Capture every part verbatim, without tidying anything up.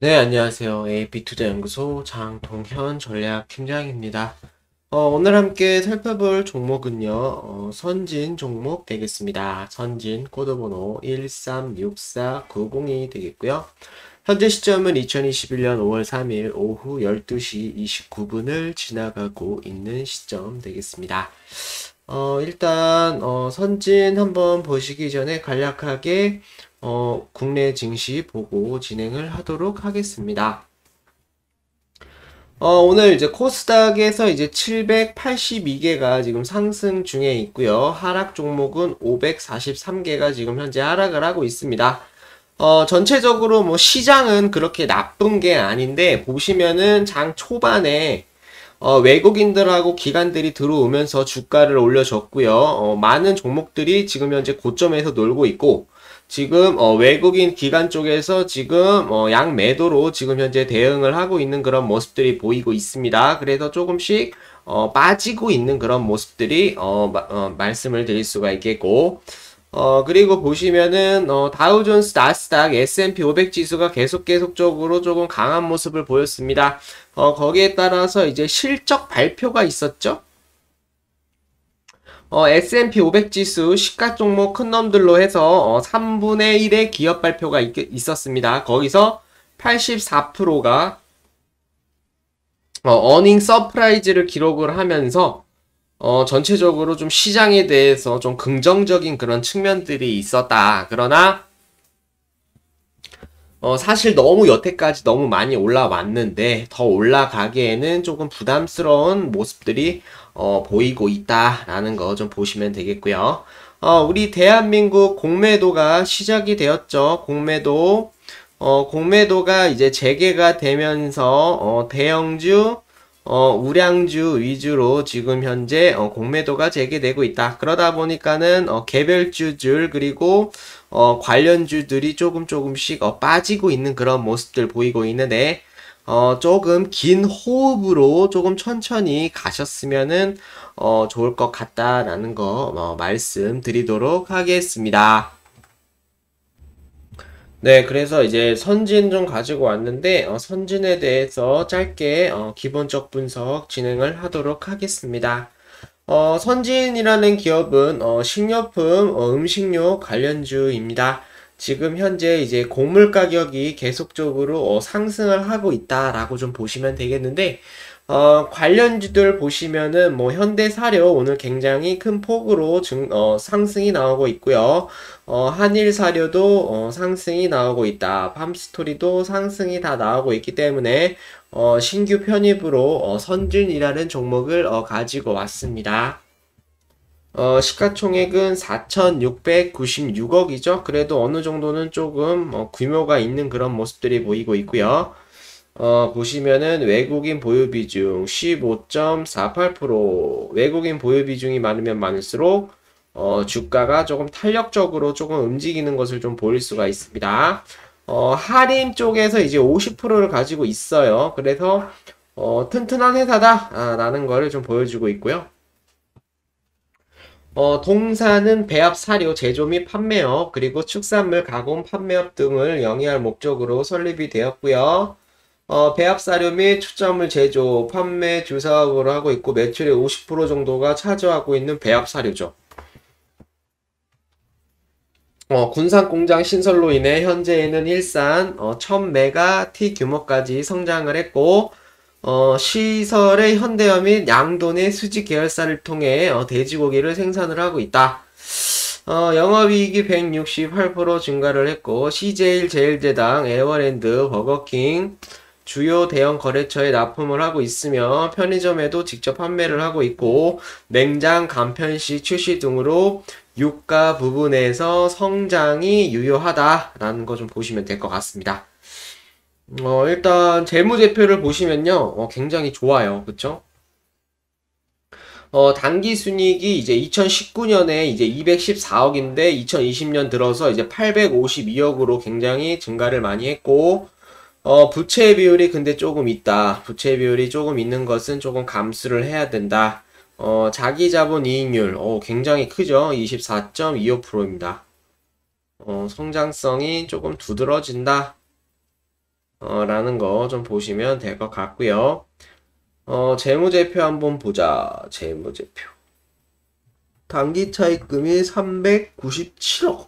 네, 안녕하세요. 에이피투자연구소 장동현 전략팀장입니다. 어, 오늘 함께 살펴볼 종목은요, 어, 선진 종목 되겠습니다. 선진 코드번호 일삼육사구공이 되겠고요. 현재 시점은 이천이십일 년 오월 삼일 오후 열두 시 이십구 분을 지나가고 있는 시점 되겠습니다. 어, 일단, 어, 선진 한번 보시기 전에 간략하게, 어, 국내 증시 보고 진행을 하도록 하겠습니다. 어, 오늘 이제 코스닥에서 이제 칠백팔십이 개가 지금 상승 중에 있고요. 하락 종목은 오백사십삼 개가 지금 현재 하락을 하고 있습니다. 어, 전체적으로 뭐 시장은 그렇게 나쁜 게 아닌데, 보시면은 장 초반에 어, 외국인들하고 기관들이 들어오면서 주가를 올려줬고요. 어, 많은 종목들이 지금 현재 고점에서 놀고 있고, 지금 어, 외국인 기관 쪽에서 지금 어, 양매도로 지금 현재 대응을 하고 있는 그런 모습들이 보이고 있습니다. 그래서 조금씩 어, 빠지고 있는 그런 모습들이 어, 마, 어, 말씀을 드릴 수가 있겠고, 어, 그리고 보시면은, 어, 다우존스, 나스닥, 에스앤피 오백 지수가 계속 계속적으로 조금 강한 모습을 보였습니다. 어, 거기에 따라서 이제 실적 발표가 있었죠? 어, 에스앤피 오백 지수 시가 종목 큰 놈들로 해서 어, 삼분의 일의 기업 발표가 있, 있었습니다. 거기서 팔십사 퍼센트가 어, 어닝 서프라이즈를 기록을 하면서 어, 전체적으로 좀 시장에 대해서 좀 긍정적인 그런 측면들이 있었다. 그러나 어, 사실 너무 여태까지 너무 많이 올라왔는데 더 올라가기에는 조금 부담스러운 모습들이 어, 보이고 있다라는 거 좀 보시면 되겠고요. 어, 우리 대한민국 공매도가 시작이 되었죠. 공매도 어, 공매도가 이제 재개가 되면서 어, 대형주 어, 우량주 위주로 지금 현재 어, 공매도가 재개되고 있다. 그러다 보니까는 어, 개별주들 그리고 어, 관련주들이 조금 조금씩 어, 빠지고 있는 그런 모습들 보이고 있는데 어, 조금 긴 호흡으로 조금 천천히 가셨으면은 어, 좋을 것 같다라는 거 어, 말씀드리도록 하겠습니다. 네, 그래서 이제 선진 좀 가지고 왔는데, 어, 선진에 대해서 짧게, 어, 기본적 분석 진행을 하도록 하겠습니다. 어, 선진이라는 기업은, 어, 식료품, 어, 음식료 관련주입니다. 지금 현재 이제 곡물 가격이 계속적으로, 어, 상승을 하고 있다라고 좀 보시면 되겠는데, 어, 관련주들 보시면은 뭐 현대사료 오늘 굉장히 큰 폭으로 증, 어, 상승이 나오고 있고요. 어, 한일사료도 어, 상승이 나오고 있다. 팜스토리도 상승이 다 나오고 있기 때문에 어, 신규 편입으로 어, 선진이라는 종목을 어, 가지고 왔습니다. 어, 시가총액은 사천육백구십육억이죠. 그래도 어느 정도는 조금 어, 규모가 있는 그런 모습들이 보이고 있고요. 어, 보시면은 외국인 보유 비중 십오 점 사팔 퍼센트, 외국인 보유 비중이 많으면 많을수록 어, 주가가 조금 탄력적으로 조금 움직이는 것을 좀 보일 수가 있습니다. 어, 할인 쪽에서 이제 오십 퍼센트를 가지고 있어요. 그래서 어, 튼튼한 회사다라는 거를 좀 보여주고 있고요. 어, 동사는 배합 사료 제조 및 판매업, 그리고 축산물 가공 판매업 등을 영위할 목적으로 설립이 되었고요. 어, 배합 사료 및 축산물 제조, 판매 주 사업으로 하고 있고 매출의 오십 퍼센트 정도가 차지하고 있는 배합 사료죠. 어, 군산 공장 신설로 인해 현재에는 일산 어, 천 메가와트 규모까지 성장을 했고 어, 시설의 현대화 및 양돈의 수지 계열사를 통해 어, 돼지고기를 생산을 하고 있다. 어, 영업이익이 백육십팔 퍼센트 증가를 했고 씨제일, 제일제당, 에버랜드, 버거킹 주요 대형 거래처에 납품을 하고 있으며 편의점에도 직접 판매를 하고 있고 냉장, 간편식 출시 등으로 유가 부분에서 성장이 유효하다라는 거 좀 보시면 될 것 같습니다. 어, 일단 재무제표를 보시면요, 어, 굉장히 좋아요. 그쵸? 어, 당기 순이익이 이제 이천십구 년에 이제 이백십사억인데 이천이십 년 들어서 이제 팔백오십이억으로 굉장히 증가를 많이 했고 어, 부채 비율이 근데 조금 있다. 부채 비율이 조금 있는 것은 조금 감수를 해야 된다. 어, 자기 자본 이익률, 어, 굉장히 크죠? 이십사 점 이오 퍼센트입니다. 어, 성장성이 조금 두드러진다. 어, 라는 거 좀 보시면 될 것 같고요. 어, 재무제표 한번 보자. 재무제표. 단기 차입금이 삼백구십칠억.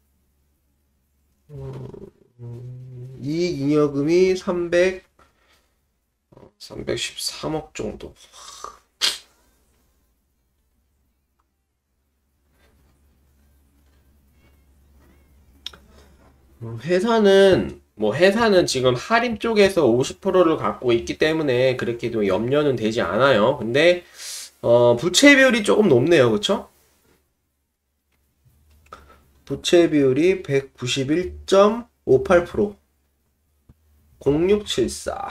음, 이익잉여금이 삼백, 삼백십삼억 정도. 회사는 뭐 회사는 지금 할인 쪽에서 오십 퍼센트를 갖고 있기 때문에 그렇게 좀 염려는 되지 않아요. 근데 어, 부채 비율이 조금 높네요. 그쵸? 부채 비율이 백구십일 점 오팔 퍼센트. 공육칠사.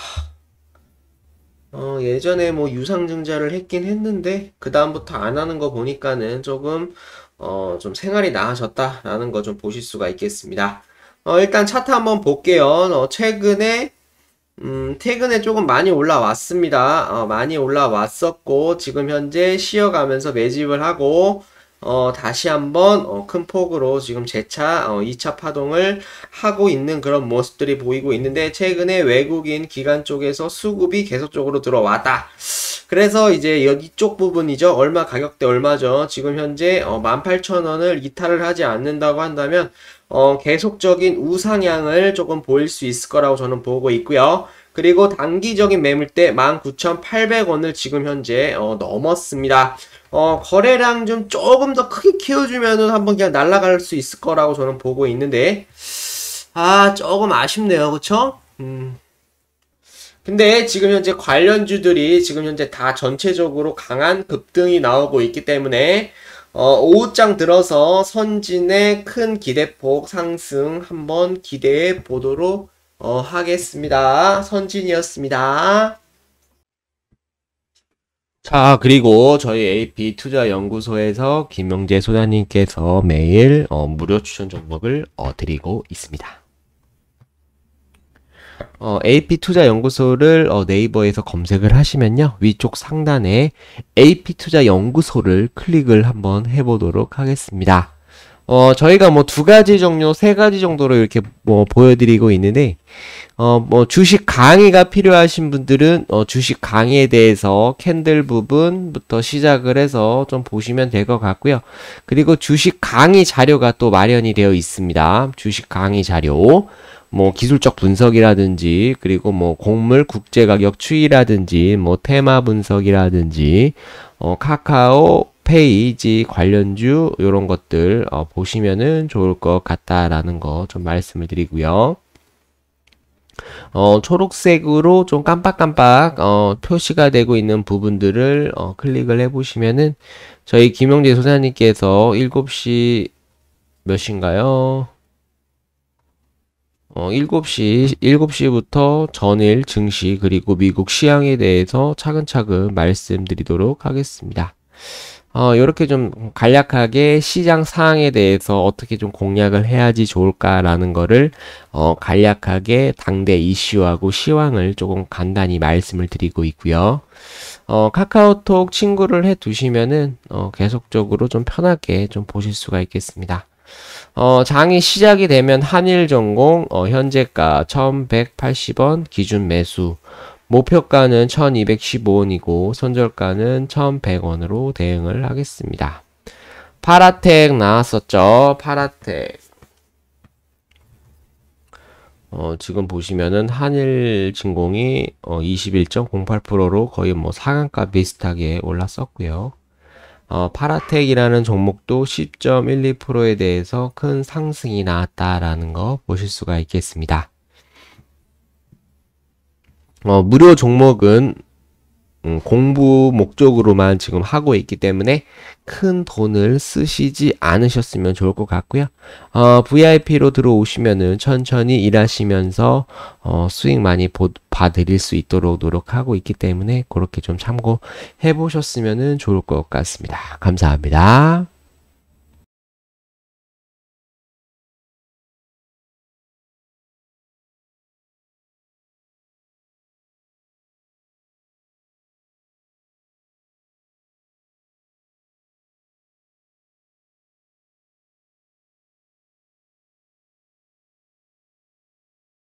어, 예전에 뭐 유상증자를 했긴 했는데 그 다음부터 안 하는 거 보니까는 조금 어, 좀 생활이 나아졌다라는 거 좀 보실 수가 있겠습니다. 어, 일단 차트 한번 볼게요. 어, 최근에 음, 최근에 조금 많이 올라왔습니다. 어, 많이 올라왔었고 지금 현재 쉬어가면서 매집을 하고 어, 다시 한번 어, 큰 폭으로 지금 재차 어, 이 차 파동을 하고 있는 그런 모습들이 보이고 있는데 최근에 외국인 기관 쪽에서 수급이 계속적으로 들어왔다. 그래서 이제 여기 쪽 부분이죠. 얼마 가격대 얼마죠? 지금 현재 어, 만 팔천 원을 이탈을 하지 않는다고 한다면 어, 계속적인 우상향을 조금 보일 수 있을 거라고 저는 보고 있고요. 그리고 단기적인 매물대 만 구천팔백 원을 지금 현재 어, 넘었습니다. 어, 거래량 좀 조금 더 크게 키워주면은 한번 그냥 날아갈 수 있을 거라고 저는 보고 있는데, 아, 조금 아쉽네요. 그쵸? 음. 근데 지금 현재 관련주들이 지금 현재 다 전체적으로 강한 급등이 나오고 있기 때문에, 어, 오후장 들어서 선진의 큰 기대폭 상승 한번 기대해 보도록 어, 하겠습니다. 선진이었습니다. 자, 그리고 저희 에이피 투자연구소에서 김영재 소장님께서 매일 어, 무료 추천 종목을 어, 드리고 있습니다. 어, 에이피 투자연구소를 어, 네이버에서 검색을 하시면요. 위쪽 상단에 에이피 투자연구소를 클릭을 한번 해보도록 하겠습니다. 어, 저희가 뭐 두 가지 종류, 세 가지 정도로 이렇게 뭐 보여드리고 있는데, 어, 뭐 주식 강의가 필요하신 분들은 어, 주식 강의에 대해서 캔들 부분부터 시작을 해서 좀 보시면 될 것 같고요. 그리고 주식 강의 자료가 또 마련이 되어 있습니다. 주식 강의 자료. 뭐 기술적 분석이라든지 그리고 뭐 곡물 국제 가격 추이라든지 뭐 테마 분석이라든지 어, 카카오 페이지 관련주 요런 것들 어, 보시면은 좋을 것 같다라는 거 좀 말씀을 드리고요. 어, 초록색으로 좀 깜빡깜빡 어, 표시가 되고 있는 부분들을 어, 클릭을 해보시면은 저희 김영재 소장님께서 일곱 시 몇 시인가요? 어, 일곱 시, 일곱 시부터 전일 증시 그리고 미국 시황에 대해서 차근차근 말씀드리도록 하겠습니다. 어, 이렇게 좀 간략하게 시장 상황에 대해서 어떻게 좀 공략을 해야지 좋을까라는 거를 어, 간략하게 당대 이슈하고 시황을 조금 간단히 말씀을 드리고 있고요. 어, 카카오톡 친구를 해 두시면은 어, 계속적으로 좀 편하게 좀 보실 수가 있겠습니다. 어, 장이 시작이 되면 한일전공 어, 현재가 천백팔십 원 기준 매수, 목표가는 천이백십오 원이고 손절가는 천백 원으로 대응을 하겠습니다. 파라텍 나왔었죠. 파라텍. 어, 지금 보시면은 한일진공이 어, 이십일 점 공팔 퍼센트로 거의 뭐 상한가 비슷하게 올랐었고요. 어, 파라텍이라는 종목도 십 점 일이 퍼센트에 대해서 큰 상승이 나왔다라는 거 보실 수가 있겠습니다. 어, 무료 종목은 음, 공부 목적으로만 지금 하고 있기 때문에 큰 돈을 쓰시지 않으셨으면 좋을 것 같고요. 어, 브이아이피로 들어오시면은 천천히 일하시면서 어, 수익 많이 보, 봐드릴 수 있도록 노력하고 있기 때문에 그렇게 좀 참고해 보셨으면 좋을 것 같습니다. 감사합니다.